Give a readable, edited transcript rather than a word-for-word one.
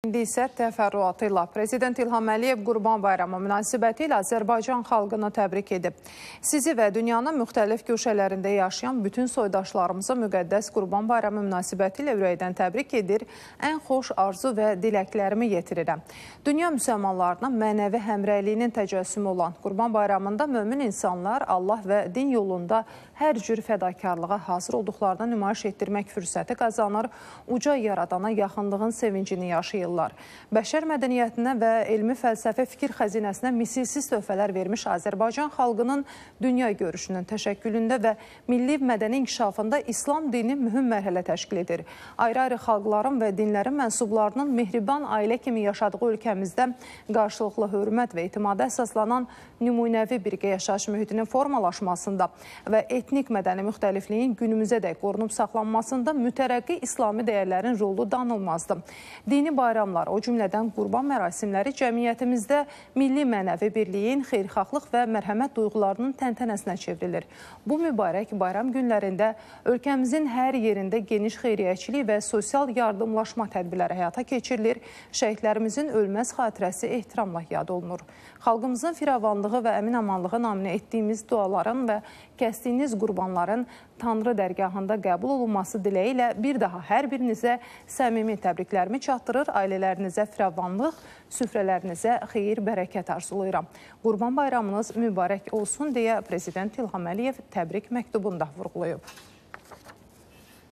İndi isə təfərrüatı ilə Prezident İlham Əliyev Qurban Bayramı münasibəti ilə Azərbaycan xalqını təbrik edib. Sizi və dünyanın müxtəlif köşələrində yaşayan bütün soydaşlarımıza müqəddəs Qurban Bayramı münasibəti ilə ürəkdən təbrik edir, ən xoş arzu və diləklərimi yetirirəm. Dünya müsəlmanlarının mənəvi həmrəyliyinin təcəssümü olan Qurban Bayramında mömin insanlar Allah və din yolunda hər cür fədakarlığa hazır olduqlarını nümayiş etdirmək fürsəti qazanır, uca yaradana yaxınlığın sevincini yaşayırlar. Bəşər mədəniyyətinə və elmi fəlsəfə fikir xəzinəsinə misilsiz töhfələr vermiş Azərbaycan xalqının dünya görüşünün təşəkkülündə və milli mədəni inkişafında İslam dini mühüm mərhələ təşkil edir. Ayrı-ayrı xalqların və dinlərin mənsublarının mehriban ailə kimi yaşadığı ölkəmizdə qarşılıqlı hörmət və etimada əsaslanan nümunəvi birgə yaşayış mühitinin formalaşmasında və etnik mədəni müxtəlifliyin günümüzə dək qorunub saxlanmasında mütərəqqi İslami dəyərlərin rolu danılmazdır. Dini bayramlar, o cümlədən qurban mərasimləri cəmiyyətimizdə milli mənəvi birliyin, xeyirxahlıq və mərhəmət duyğularının təntənəsinə çevrilir. Bu mübarək bayram günlərində ölkəmizin hər yerində geniş xeyriyyəçilik və sosial yardımlaşma tədbirləri həyata keçirilir, şəhidlərimizin ölməz xatirəsi ehtiramla yad olunur. Xalqımızın firavanlığı və əmin-amanlığı naminə etdiyimiz duaların və kəsdiyiniz qurbanların Tanrı dərgahında qəbul olunması diləyi ilə bir daha hər birinizə səmimi təbriklərimi çatdırır, ailələrinizə firavanlıq, süfrələrinizə xeyir, bərəkət arzulayıram. Qurban bayramınız mübarək olsun deyə Prezident İlham Əliyev təbrik məktubunda vurğulayıb.